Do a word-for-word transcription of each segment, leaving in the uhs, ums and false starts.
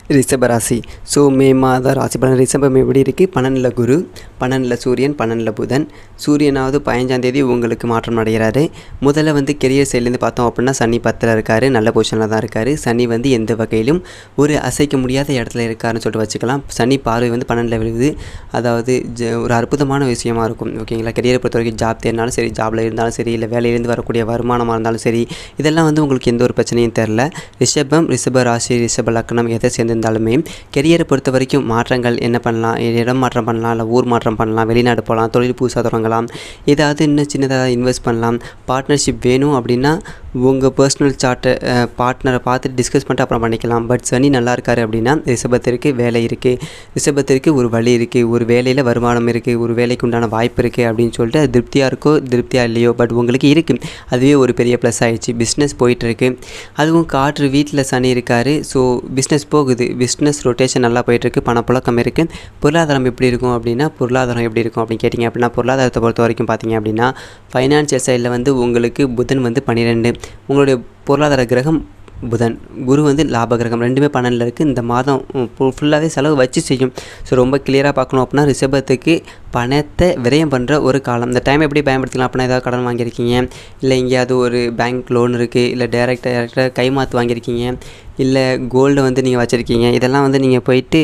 ரிஷபராசி. ஸோ மே மாத ராசி பலன் ரிஷபம் எப்படி இருக்குது? பன்னெண்டில் குரு, பன்னெண்டில் சூரியன், பன்னெண்டில் புதன். சூரியனாவது பதினஞ்சாந்தேதி உங்களுக்கு மாற்றம் அடைகிறாரு. முதல்ல வந்து கெரியர் சைட்லேருந்து பார்த்தோம் அப்படின்னா சனி பத்தில் இருக்கார், நல்ல பொசிஷனில் தான் இருக்கார். சனி வந்து எந்த வகையிலும் ஒரு அசைக்க முடியாத இடத்துல இருக்காருன்னு சொல்லிட்டு வச்சுக்கலாம். சனி பார்வை வந்து பன்னெண்டில் விழுது. அதாவது ஜ ஒரு அற்புதமான விஷயமா இருக்கும். ஓகேங்களா? கெரியரை பொறுத்த வரைக்கும் ஜாப் தேடினாலும் சரி, ஜாபில் இருந்தாலும் சரி, இல்லை வேலையிலேருந்து வரக்கூடிய வருமானமாக இருந்தாலும் சரி, இதெல்லாம் வந்து உங்களுக்கு எந்த ஒரு பிரச்சனையும் தெரில. ரிஷபம், ரிஷப ராசி, ரிஷப லக்னம் எதை சேர்ந்திருந்தாலுமே கெரியரை பொறுத்த வரைக்கும் மாற்றங்கள் என்ன பண்ணலாம்? இடம் மாற்றம் பண்ணலாம், இல்லை ஊர் மாற்றம் பண்ணலாம், வெளிநாடு போகலாம், தொழில் புதுசாக தொடங்கலாம், ஏதாவது இன்னும் சின்னதாக இன்வெஸ்ட் பண்ணலாம். பார்ட்னர்ஷிப் வேணும் அப்படின்னா உங்கள் பர்சனல் சார்ட்டை பார்ட்னரை பார்த்துட்டு டிஸ்கஸ் பண்ணிட்டு அப்புறம் பண்ணிக்கலாம். பட் சனி நல்லா இருக்காரு அப்படின்னா ரிஷபத்திற்கு வேலை இருக்குது, ரிஷபத்திற்கு ஒரு வழி இருக்குது, ஒரு வேலையில் வருமானம் இருக்குது, ஒரு வேலைக்கு உண்டான வாய்ப்பு இருக்குது அப்படின்னு சொல்லிட்டு அது திருப்தியாக இருக்கோ திருப்தியாக இல்லையோ பட் உங்களுக்கு இருக்குது. அதுவே ஒரு பெரிய ப்ளஸ் ஆகிடுச்சு. பிஸ்னஸ் போயிட்டுருக்கு. அதுவும் காற்று வீட்டில் சனி இருக்கார். ஸோ பிஸ்னஸ் போகுது, பிஸ்னஸ் ரொட்டேஷன் நல்லா போயிட்டுருக்கு, பணப்புழக்கம் இருக்குது. பொருளாதாரம் எப்படி இருக்கும் அப்படின்னா பொருளாதாரம் எப்படி இருக்கும் அப்படின்னு கேட்டிங்க அப்படின்னா பொருளாதாரத்தை பொறுத்த வரைக்கும் பார்த்தீங்க அப்படின்னா ஃபைனான்சியல் சைடில் வந்து உங்களுக்கு புதன் வந்து பன்னிரெண்டு, உங்களுடைய பொருளாதார கிரகம் புதன், குரு வந்து லாப கிரகம், ரெண்டுமே பன்னெண்டில் இருக்குது. இந்த மாதம் ஃபுல்லாகவே செலவு வச்சு செய்யும். ஸோ ரொம்ப கிளியராக பார்க்கணும் அப்படின்னா ரிஷபத்துக்கு பணத்தை விரயம் பண்ணுற ஒரு காலம். இந்த டைம் எப்படி பயன்படுத்திக்கலாம் அப்படின்னா ஏதாவது கடன் வாங்கியிருக்கீங்க, இல்லை எங்கேயாவது ஒரு பேங்க் லோன் இருக்குது, இல்லை டேரெக்டாக டேரெக்டாக கைமாற்று வாங்கியிருக்கீங்க, இல்லை கோல்டு வந்து நீங்கள் வச்சுருக்கீங்க, இதெல்லாம் வந்து நீங்கள் போயிட்டு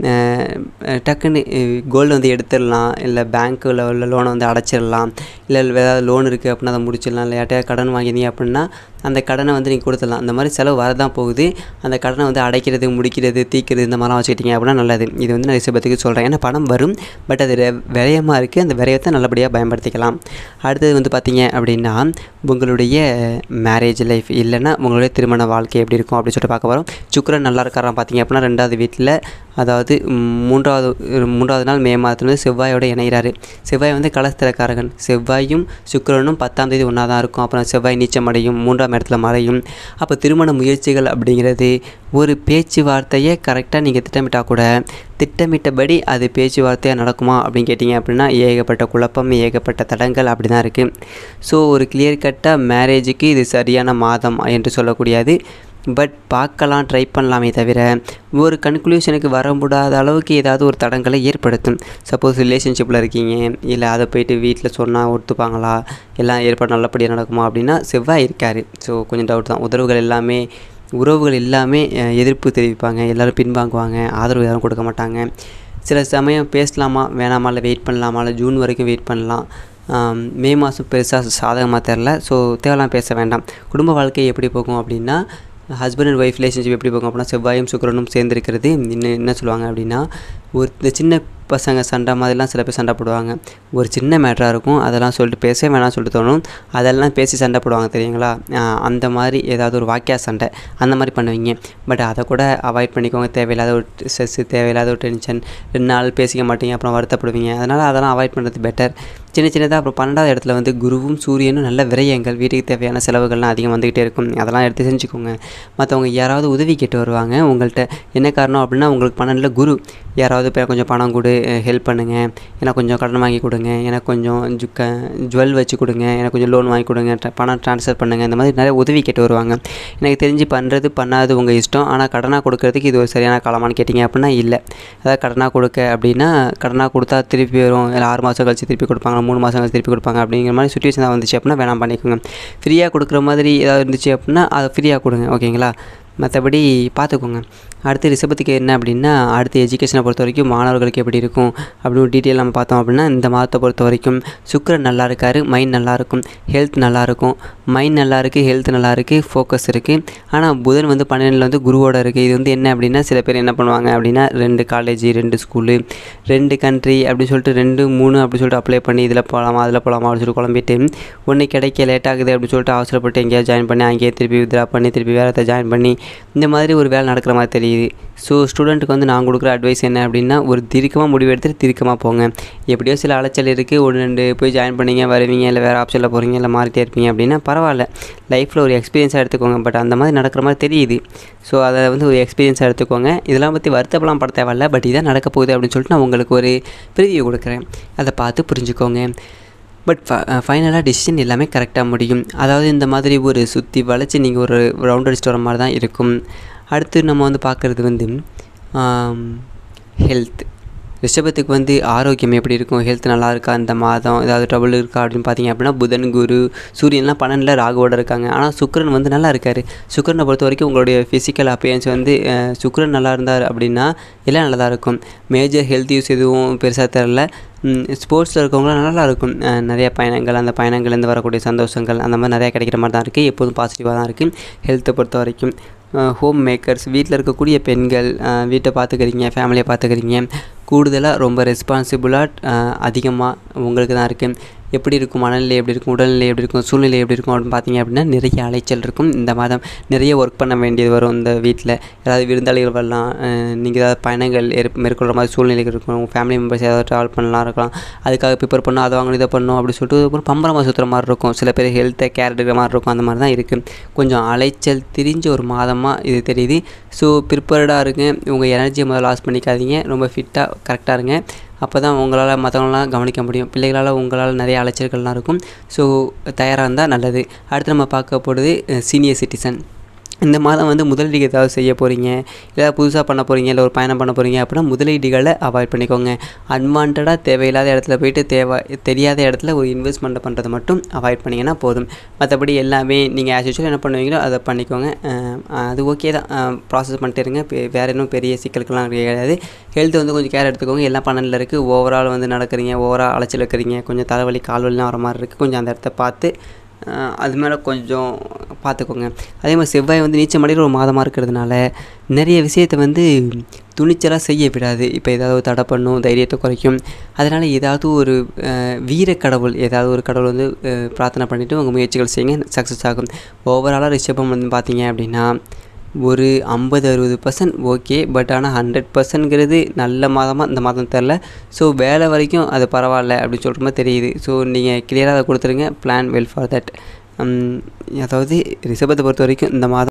டக்குன்னு கோல்டு வந்து எடுத்துடலாம், இல்லை பேங்க்கில் உள்ள லோனை வந்து அடைச்சிடலாம், இல்லை ஏதாவது லோன் இருக்குது அப்படின்னா அதை முடிச்சிடலாம், இல்லை யார்ட்டையா கடன் வாங்கினீங்க அப்படின்னா அந்த கடனை வந்து நீங்கள் கொடுத்துடலாம். அந்த மாதிரி செலவு வரதான் போகுது. அந்த கடனை வந்து அடைக்கிறது, முடிக்கிறது, தீக்கிறது இந்த மாதிரிலாம் வச்சுக்கிட்டீங்க அப்படின்னா நல்லது. இது வந்து நான் ரிஷபத்துக்கு சொல்கிறேன். ஏன்னா பணம் வரும், பட் அது விரயமாக இருக்குது. அந்த விரயத்தை நல்லபடியாக பயன்படுத்திக்கலாம். அடுத்தது வந்து பார்த்திங்க அப்படின்னா உங்களுடைய மேரேஜ் லைஃப் இல்லைன்னா உங்களுடைய திருமண வாழ்க்கை எப்படி இருக்கும் அப்படின்னு சொல்லிட்டு பார்க்க வரோம். சுக்கிரன் நல்லா இருக்காராம் பார்த்திங்க அப்படின்னா ரெண்டாவது வீட்டில், அதாவது மூன்றாவது மூன்றாவது நாள் மே மாதத்துல வந்து செவ்வாயோட இணைகிறாரு. செவ்வாய் வந்து கலஸ்திரக்காரகன். செவ்வாயும் சுக்கிரனும் பத்தாம் தேதி ஒன்றா தான் இருக்கும். அப்புறம் செவ்வாய் நீச்சம் அடையும், மூன்றாம் இடத்துல மறையும். அப்போ திருமண முயற்சிகள் அப்படிங்கிறது ஒரு பேச்சுவார்த்தையை கரெக்டாக நீங்கள் திட்டமிட்டால் கூட திட்டமிட்டபடி அது பேச்சுவார்த்தையாக நடக்குமா அப்படின்னு கேட்டிங்க அப்படின்னா ஏகப்பட்ட குழப்பம், ஏகப்பட்ட தடங்கள் அப்படி தான் இருக்குது. ஸோ ஒரு கிளியர் கட்டாக மேரேஜுக்கு இது சரியான மாதம் என்று சொல்லக்கூடியது. பட் பார்க்கலாம், ட்ரை பண்ணலாமே தவிர ஒரு கன்க்ளூஷனுக்கு வர முடியாத அளவுக்கு ஏதாவது ஒரு தடங்களை ஏற்படுத்தும். சப்போஸ் ரிலேஷன்ஷிப்பில் இருக்கீங்க, இல்லை அதை போய்ட்டு வீட்டில் சொன்னால் ஒத்துப்பாங்களா, எல்லாம் ஏற்பாடு நல்லபடியாக நடக்குமா அப்படின்னா செவ்வாய் இருக்கார். ஸோ கொஞ்சம் டவுட் தான். உறவுகள் எல்லாமே உறவுகள் எல்லாமே எதிர்ப்பு தெரிவிப்பாங்க, எல்லோரும் பின்வாங்குவாங்க, ஆதரவு யாரும் கொடுக்க மாட்டாங்க. சில சமயம் பேசலாமா வேணாமா, இல்லை வெயிட் பண்ணலாமா, இல்லை ஜூன் வரைக்கும் வெயிட் பண்ணலாம். மே மாதம் பெருசாக சாதகமாக தெரில. ஸோ தேவையெல்லாம் பேச வேண்டாம். குடும்ப வாழ்க்கை எப்படி போகும் அப்படின்னா ஹஸ்பண்ட் அண்ட் ஒய்ஃப் ரிலேஷன்ஷிப் எப்படி போகும் அப்படின்னா செவ்வாயும் சுக்கிரனும் சேர்ந்துருக்கிறது இன்னும் என்ன சொல்லுவாங்க அப்படின்னா ஒரு இந்த சின்ன பசங்க சண்டை மாதிரிலாம் சில பேர் சண்டை போடுவாங்க. ஒரு சின்ன மேட்டராக இருக்கும், அதெல்லாம் சொல்லிட்டு பேச வேணாம்னு சொல்லிட்டு தோணும், அதெல்லாம் பேசி சண்டை போடுவாங்க தெரியுங்களா? அந்த மாதிரி ஏதாவது ஒரு வாக்கியா சண்டை அந்த மாதிரி பண்ணுவீங்க. பட் அதை கூட அவாய்ட் பண்ணிக்கோங்க. தேவையில்லாத ஒரு ஸ்ட்ரெஸ்ஸு, தேவையில்லாத ஒரு டென்ஷன், ரெண்டு நாள் பேசிக்க மாட்டீங்க, அப்புறம் வருத்தப்படுவீங்க. அதனால் அதெல்லாம் அவாய்ட் பண்ணுறது பெட்டர். சின்ன சின்னதாக அப்புறம் பன்னெண்டாவது இடத்துல வந்து குருவும் சூரியனும் நல்ல விரயங்கள், வீட்டுக்கு தேவையான செலவுகள்லாம் அதிகம் வந்துக்கிட்டே இருக்கும். அதெல்லாம் எடுத்து செஞ்சுக்கோங்க. மற்றவங்க யாராவது உதவி கேட்டு வருவாங்க உங்கள்கிட்ட. என்ன காரணம் அப்படின்னா உங்களுக்கு பன்னெண்டில் குரு, யாராவது இப்போ கொஞ்சம் பணம் கொடு, ஹெல்ப் பண்ணுங்கள், எனக்கு கொஞ்சம் கடன் வாங்கி கொடுங்க, எனக்கு கொஞ்சம் ஜுக்க ஜுவல் வச்சு கொடுங்க, எனக்கு கொஞ்சம் லோன் வாங்கி கொடுங்க, பணம் ட்ரான்ஸ்ஃபர் பண்ணுங்கள், இந்த மாதிரி நிறைய உதவி கேட்டு வருவாங்க. எனக்கு தெரிஞ்சு பண்ணுறது பண்ணாது உங்கள் இஷ்டம். ஆனால் கடனாக கொடுக்கறதுக்கு இது ஒரு சரியான காலமானு கேட்டிங்க அப்படின்னா இல்லை. அதாவது கடனாக கொடுக்க அப்படின்னா கடனாக கொடுத்தா திருப்பி வரும், இல்லை ஆறு மாதம் கழிச்சு திருப்பி கொடுப்பாங்க, மூணு மாதம் கழிச்சு திருப்பி கொடுப்பாங்க அப்படிங்கிற மாதிரி சுச்சுவேஷன் தான் வந்துச்சு அப்படின்னா வேணாம் பண்ணிக்கோங்க. ஃப்ரீயாக கொடுக்குற மாதிரி ஏதாவது இருந்துச்சு அப்படின்னா அதை ஃப்ரீயாக கொடுங்க. ஓகேங்களா? மற்றபடி பார்த்துக்கோங்க. அடுத்து ரிஷபத்துக்கு என்ன அப்படின்னா அடுத்து எஜுகேஷனை பொறுத்த வரைக்கும் மாணவர்களுக்கு எப்படி இருக்கும் அப்படின்னு டீட்டெயில் நம்ம பார்த்தோம் அப்படின்னா இந்த மாதத்தை பொறுத்த வரைக்கும் சுக்கிரன் நல்லா இருக்கார், மைண்ட் நல்லாயிருக்கும், ஹெல்த் நல்லாயிருக்கும். மைண்ட் நல்லா இருக்குது, ஹெல்த் நல்லா இருக்குது, ஃபோக்கஸ் இருக்குது. ஆனால் புதன் வந்து பன்னெண்டில் வந்து குருவோட இருக்குது. இது வந்து என்ன அப்படின்னா சில பேர் என்ன பண்ணுவாங்க அப்படின்னா ரெண்டு காலேஜ், ரெண்டு ஸ்கூலு, ரெண்டு கண்ட்ரி அப்படின்னு சொல்லிட்டு ரெண்டு மூணு அப்படி சொல்லிட்டு அப்ளை பண்ணி இதில் போகலாமா அதில் போகலாமா அப்படின்னு சொல்லிட்டு குழம்பிட்டு ஒன்று கிடைக்க லேட் ஆகுது அப்படின்னு சொல்லிட்டு அவசரப்பட்டு எங்கேயாவது ஜாயின் பண்ணி அங்கேயே திருப்பி வித்ரா பண்ணி திருப்பி வேறு ஜாயின் பண்ணி இந்த மாதிரி ஒரு வேலை நடக்கிற மாதிரி தெரியுது. ஸோ ஸ்டூடெண்ட்டுக்கு வந்து நான் கொடுக்குற அட்வைஸ் என்ன அப்படின்னா ஒரு தீர்க்கமாக முடிவு எடுத்துகிட்டு தீர்க்கமாக போங்க. எப்படியோ சில அலைச்சல் இருக்குது, ஒன்று ரெண்டு போய் ஜாயின் பண்ணிங்க வருவீங்க, இல்லை வேறு ஆப்ஷனில் போகிறீங்க, இல்லை மாறிட்டே இருப்பீங்க அப்படின்னா பரவாயில்ல, லைஃப்பில் ஒரு எக்ஸ்பீரியன்ஸாக எடுத்துக்கோங்க. பட் அந்த மாதிரி நடக்கிற மாதிரி தெரியுது. ஸோ அதை வந்து ஒரு எக்ஸ்பீரியன்ஸாக எடுத்துக்கோங்க. இதெல்லாம் பற்றி வருத்தப்பெல்லாம் பட தேவையில்ல. பட் இதான் நடக்க போகுது அப்படின்னு சொல்லிட்டு நான் உங்களுக்கு ஒரு ப்ரிவியூ கொடுக்குறேன், அதை பார்த்து புரிஞ்சுக்கோங்க. பட் ஃபைனலாக டிசிஷன் எல்லாமே கரெக்டாக முடியும். அதாவது இந்த மாதிரி ஒரு சுற்றி வளைச்சி நீங்கள் ஒரு ரவுண்ட் அடிச்சுட்டு வர மாதிரி தான் இருக்கும். அடுத்து நம்ம வந்து பார்க்குறது வந்து ஹெல்த். ரிஷபத்துக்கு வந்து ஆரோக்கியம் எப்படி இருக்கும், ஹெல்த் நல்லா இருக்கா, இந்த மாதம் ஏதாவது ட்ரபிள் இருக்கா அப்படின்னு பார்த்தீங்க அப்படின்னா புதன், குரு, சூரியன்லாம் பன்னெண்டில் ராகுவோட இருக்காங்க. ஆனால் சுக்கிரன் வந்து நல்லா இருக்கார். சுக்கிரனை பொறுத்த வரைக்கும் உங்களுடைய ஃபிசிக்கல் அப்பியரன்ஸ் வந்து சுக்கிரன் நல்லா இருந்தார் அப்படின்னா எல்லாம் நல்லா தான் இருக்கும். மேஜர் ஹெல்த் யூஸ் எதுவும் பெருசாக தெரில. ஸ்போர்ட்ஸில் இருக்கவங்களாம் நல்லா இருக்கும். நிறைய பயணங்கள், அந்த பயணங்கள்லேருந்து வரக்கூடிய சந்தோஷங்கள் அந்த மாதிரி நிறையா கிடைக்கிற மாதிரி தான் இருக்குது. எப்போதும் பாசிட்டிவாக தான் இருக்குது ஹெல்த்தை பொறுத்த வரைக்கும். ஹோம் மேக்கர்ஸ், வீட்டில் இருக்கக்கூடிய பெண்கள், வீட்டை பார்த்துக்கிறீங்க, ஃபேமிலியை பார்த்துக்கிறீங்க, கூடுதலாக ரொம்ப ரெஸ்பான்சிபிளாக அதிகமாக உங்களுக்கு தான் இருக்குது. எப்படி இருக்கும் மனநிலை, எப்படி இருக்கும் உடல்நிலை, எப்படி இருக்கும் சூழ்நிலை, எப்படி இருக்கும் அப்படின்னு பார்த்தீங்க அப்படின்னா நிறைய அலைச்சல் இருக்கும். இந்த மாதம் நிறைய ஒர்க் பண்ண வேண்டியது வரும். இந்த வீட்டில் ஏதாவது விருந்தாளிகள் வரலாம், நீங்கள் ஏதாவது பயணங்கள் மேற்கொள்கிற மாதிரி சூழ்நிலைகள் இருக்கும். உங்கள் ஃபேமிலி மெம்பர்ஸ் ஏதாவது ட்ராவல் பண்ணலாம் இருக்கலாம், அதுக்காக ப்ரிப்பேர் பண்ணணும், அதை வாங்கணும், இதை பண்ணணும் அப்படி சொல்லிட்டு அப்புறம் பம்பரமாக சுற்றுற மாதிரி இருக்கும். சில பேர் ஹெல்த்தை கேர் எடுக்கிற மாதிரி இருக்கும். அந்த மாதிரி தான் இருக்குது. கொஞ்சம் அலைச்சல் திரிஞ்ச ஒரு மாதமாக இது தெரியுது. ஸோ ப்ரிப்பேர்டாக இருங்க. உங்கள் எனர்ஜியை முதல்ல லாஸ் பண்ணிக்காதீங்க. ரொம்ப ஃபிட்டாக கரெக்டாக இருங்க. அப்போ தான் உங்களால் மற்றவங்களாம் கவனிக்க முடியும். பிள்ளைகளால் உங்களால் நிறைய அலைச்சல்கள்லாம் இருக்கும். ஸோ தயாராக இருந்தால் நல்லது. அடுத்து நம்ம பார்க்க போகிறது சீனியர் சிட்டிசன். இந்த மாதம் வந்து முதலீடு ஏதாவது செய்ய போகிறீங்க, ஏதாவது புதுசாக பண்ண போகிறீங்க, இல்லை ஒரு பயணம் பண்ண போகிறீங்க அப்படின்னா முதலீடுகளை அவாய்ட் பண்ணிக்கோங்க. அன்வான்டாக தேவையில்லாத இடத்துல போய்ட்டு தேவை தெரியாத இடத்துல ஒரு இன்வெஸ்ட்மெண்ட்டை பண்ணுறதை மட்டும் அவாய்ட் பண்ணிங்கன்னா போதும். மற்றபடி எல்லாமே நீங்கள் ஆஸ் யூஷுவல் என்ன பண்ணுவீங்களோ அதை பண்ணிக்கோங்க. அது ஓகே தான், ப்ராசஸ் பண்ணிட்டு இருங்க. வேறு இன்னும் பெரிய சிக்கல்கள்லாம் கிடையாது. ஹெல்த் வந்து கொஞ்சம் கேர் எடுத்துக்கோங்க. எல்லாம் பன்னெண்டில் இருக்குது. ஓவரால் வந்து நடக்கிறீங்க, ஓவரால் அலைச்சல் இருக்கிறீங்க, கொஞ்சம் தலைவலி கால்வலிலாம் வர மாதிரி இருக்குது. கொஞ்சம் அந்த இடத்த பார்த்து அது மேலே கொஞ்சம் பார்த்துக்கோங்க. அதே மாதிரி செவ்வாய் வந்து நீச்சல் மடையில் ஒரு மாதமாக இருக்கிறதுனால நிறைய விஷயத்தை வந்து துணிச்சலாக செய்ய விடாது. இப்போ ஏதாவது ஒரு தடை பண்ணும், தைரியத்தை குறைக்கும். அதனால் ஏதாவது ஒரு வீர கடவுள், ஏதாவது ஒரு கடவுள் வந்து பிரார்த்தனை பண்ணிவிட்டு உங்கள் முயற்சிகள் செய்யுங்க, சக்ஸஸ் ஆகும். ஓவராலாக ரிஷபம் வந்து பார்த்தீங்க அப்படின்னா ஒரு ஐம்பது அறுபது பர்சன்ட் ஓகே. பட் ஆனால் ஹண்ட்ரட் பர்சன்ட்ங்கிறது நல்ல மாதமாக இந்த மாதம் தெரில. ஸோ வேலை வரைக்கும் அது பரவாயில்ல அப்படின்னு சொல்கிற மாதிரி தெரியுது. ஸோ நீங்கள் கிளியராக அதை கொடுத்துருங்க. Plan well for that. அதாவது ரிஷபத்தை பொறுத்த வரைக்கும் இந்த மாதம்